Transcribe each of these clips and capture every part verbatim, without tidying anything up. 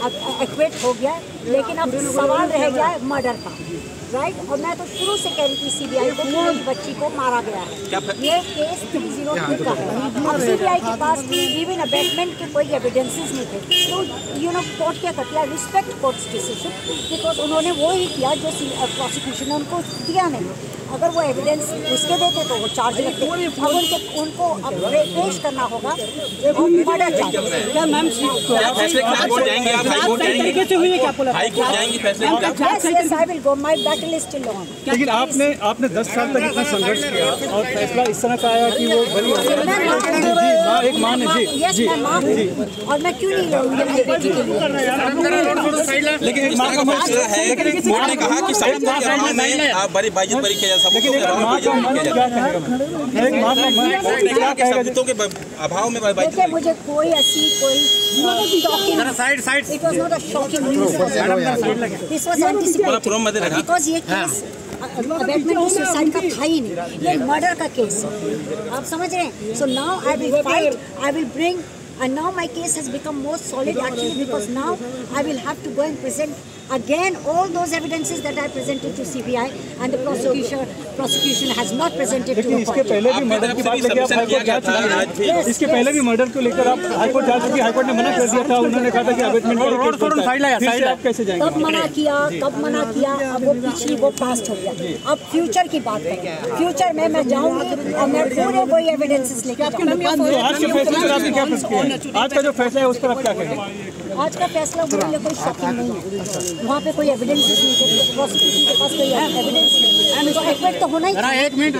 अब एक्विट हो गया, लेकिन अब सवाल रह गया है मर्डर का, राइट। और मैं तो शुरू से कह रही थी सीबीआई को कि मेरी बच्ची को मारा गया है। ये केस थ्री जीरो टू का है। अब सीबीआई के पास इवन अबेटमेंट के कोई एविडेंसेस नहीं थे, तो यू नो कोर्ट क्या करती है, रिस्पेक्ट कोर्ट्स डिसीजन, बिकॉज उन्होंने वो ही किया जो प्रोसिक्यूशन ने उनको दिया नहीं। अगर वो एविडेंस उसके देते तो वो चार्ज लगते, अब उनके उनको अब पेश करना होगा मर्डर चार्ज। क्या मैम फैसले के हाईकोर्ट जाएंगे, आप हाईकोर्ट जाएंगे, हाईकोर्ट जाएंगी फैसले के yes yes I will go, my battle is still on. लेकिन आपने आपने दस साल तक इतना संघर्ष किया और फैसला इस तरह का आया कि वो बरी हो गई। मां एक मां है जी यस मैं मां हूं और मैं क्यों नहीं लड़ूंगी मेरी बेटी के लिए। लेकिन इस तरह का फैसला है, कोर्ट ने कहा कि साइड के अभाव में आप बड़ी बाइज्जत बरी किया जा सकता है। सबूतों के अभाव में देखिए मुझे कोई ऐसी कोई shocking side side it was not a shocking news, this was anticipated because ये केस अबेटमेंट टू सुसाइड का था ही नहीं, ये मर्डर का केस है, आप समझ रहे हैं। So now I will fight, I will bring, and now my case has become more solid actually, because now I will have to go and present again all those evidences that I presented to C B I and the prosecution prosecution has not presented to the court. इसके पहले भी murder की बात लेके आप high court जा चुके हैं, इसके पहले भी मर्डर को लेकर आप हाईकोर्ट जा चुके हैं, हाईकोर्ट ने मना कर दिया था, उन्होंने कहा था कि अबेटमेंट रोड रोड साइड लाया साइड आप कैसे जाएंगे। कब मना किया कब मना किया अब वो पिछली वो पास्ट हो गया, अब फ्यूचर की बात करें। फ्यूचर में मैं जाऊंगी और मैं पूरे कोई एविडेंसेस लेके जाऊंगी। आज के फैसले पर आपने क्या प्रतिक्रिया, आज का जो फैसला है उस पर आप क्या कहेंगे? आज का फैसला मेरे लिए कोई शॉकिंग नहीं है, वहाँ पे कोई एविडेंसेस नहीं थे, प्रोसिक्यूशन के पास कोई एविडेंस नहीं, तो एक्विट तो होना ही था। एक minute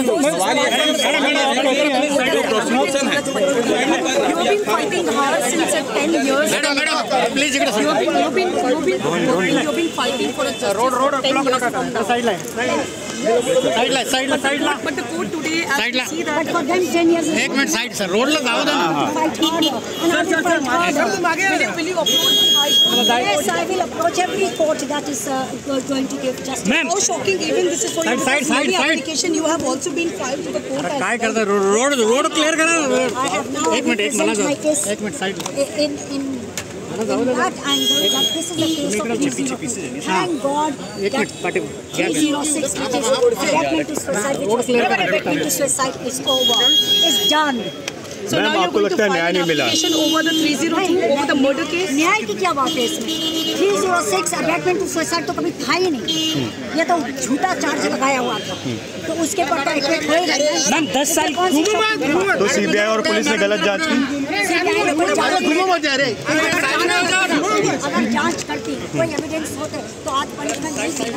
road road side line side line side line side line But the court today side has to see that. But for them ten years. एक मिनट साइड सर रोड लगाओ ना। Fight harder. And I will fight harder. Will you, will you approach the High Court? Yes, I will approach every court that is uh, going to give justice. Ma'am. How shocking! Even this is for Side, you. side, side, Many side. application you have also been filed to the court. as काय well. करता road road clear करा। I have now एक minute एक present my minute case एक minute side in in in that angle that this is a case of three oh two. Thank God that three oh six, which is abatement to suicide, which was never abatement to suicide, is over, is done. So now you're going to file an application over the three oh two, over the murder case. न्याय की क्या बात है इसमें? three oh six abetment to suicide तो कभी था ही नहीं, ये तो झूठा चार्ज लगाया हुआ था, तो उसके पर तो एक्विट होएगा। मैम दस साल तो सीबीआई और पुलिस ने गलत जांच की। सीबीआई ने कोई जांच अगर जांच करती कोई एविडेंस होते तो आज पनिशमेंट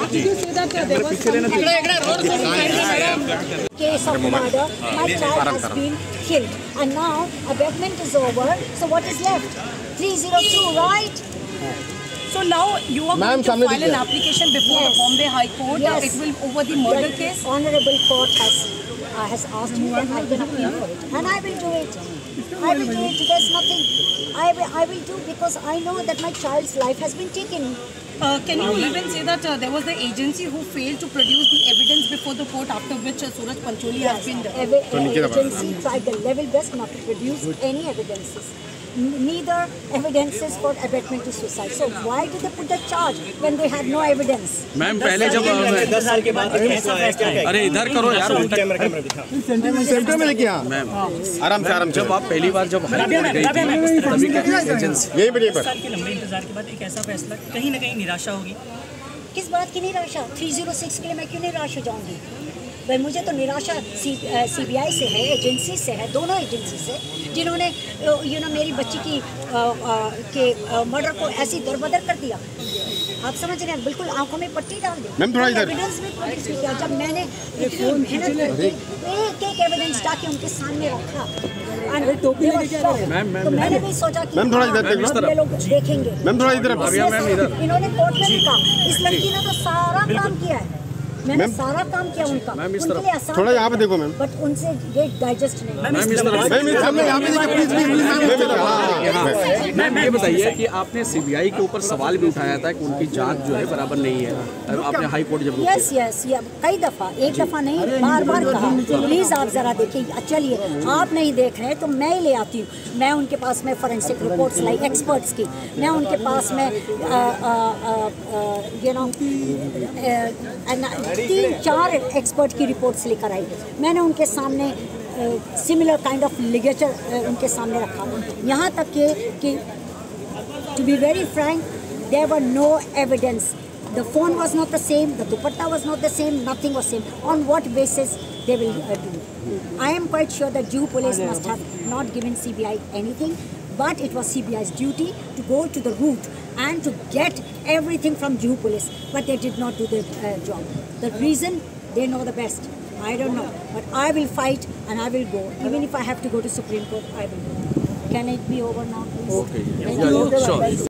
नहीं थी। Case of murder, my child has been killed, and now abatement is over. So what is left? three oh two, right? So now you are going to file an application before Yes. the Bombay High Court. Yes. It will over the murder The case. Honorable Court has uh, has asked me that I can appeal for it, and I will do it. I will do it. There's nothing. I will, I will do because I know that my child's life has been taken. Uh, can you even say that uh, there was the agency who failed to produce the evidence before the court, after which uh, Suraj Pancholi Yes, has been done? Ev agency tried the level best not to produce any evidences. Neither evidences for abatement to suicide. So why did they put the charge when they had no evidence? Ma'am पहले जब दस साल के बाद अरे इधर करो यार सेंटर में लेके मैम आराम से आराम से। जब आप पहली बार जब हाईकोर्ट गई थी तभी क्या एजेंसी यही बढ़िया पर साल के लंबे इंतजार के बाद एक ऐसा फैसला, कहीं ना कहीं निराशा होगी। किस बात की निराशा? three oh six के लिए मैं क्यों निराश हो जाऊंगी? भाई मुझे तो निराशा सी सीबीआई से है, एजेंसी से है, दोनों एजेंसी से, जिन्होंने यू नो मेरी बच्ची की आ, आ, के मर्डर को ऐसी दरबदर कर दिया। आप समझ रहे हैं, बिल्कुल आंखों में पट्टी डाल दी। मैम थोड़ा इधर एविडेंस भी प्रोड्यूस किया, जब मैंने इतनी मेहनत करके एक एक एविडेंस जाके उनके सामने रखा, तो मैंने भी सोचा कि मैम थोड़ा इधर ये लोग देखेंगे। मैम थोड़ा इधर इन्होंने कोर्ट में भी कहा इस लड़की ने तो सारा काम किया है, मैंने सारा काम किया उनका, उनके लिए आसान थोड़ा यहाँ पे देखो मैम, बट उनसे ये डाइजेस्ट नहीं। मैम इस तरफ यहाँ पे देखिए प्लीज प्लीज। मैम ये बताइए कि आपने सीबीआई के ऊपर सवाल भी उठाया था कि उनकी जांच जो है बराबर नहीं है, आपने हाई कोर्ट जब यस यस कई दफ़ा, एक दफ़ा नहीं बार बार कहा, प्लीज़ आप ज़रा देखिए। चलिए आप नहीं देख रहे तो मैं ही ले आती हूँ, मैं उनके पास में फॉरेंसिक रिपोर्ट्स लाई एक्सपर्ट्स की, मैं उनके पास में यू नो तीन चार एक्सपर्ट की रिपोर्ट्स लेकर आई। मैंने उनके सामने सिमिलर काइंड ऑफ लिगेचर उनके सामने रखा, यहाँ तक कि कि to be very frank there were no evidence. The phone was not the same, the dupatta was not the same, nothing was same. On what basis they will uh, do? I am quite sure that Juhu police must have not given C B I anything, but it was C B I's duty to go to the root and to get everything from Juhu police, but they did not do the uh, job. The reason, they know the best. I don't know, but I will fight and I will go. Even if I have to go to Supreme Court, I will go. Can it be over now, please? Okay. Yeah, sure.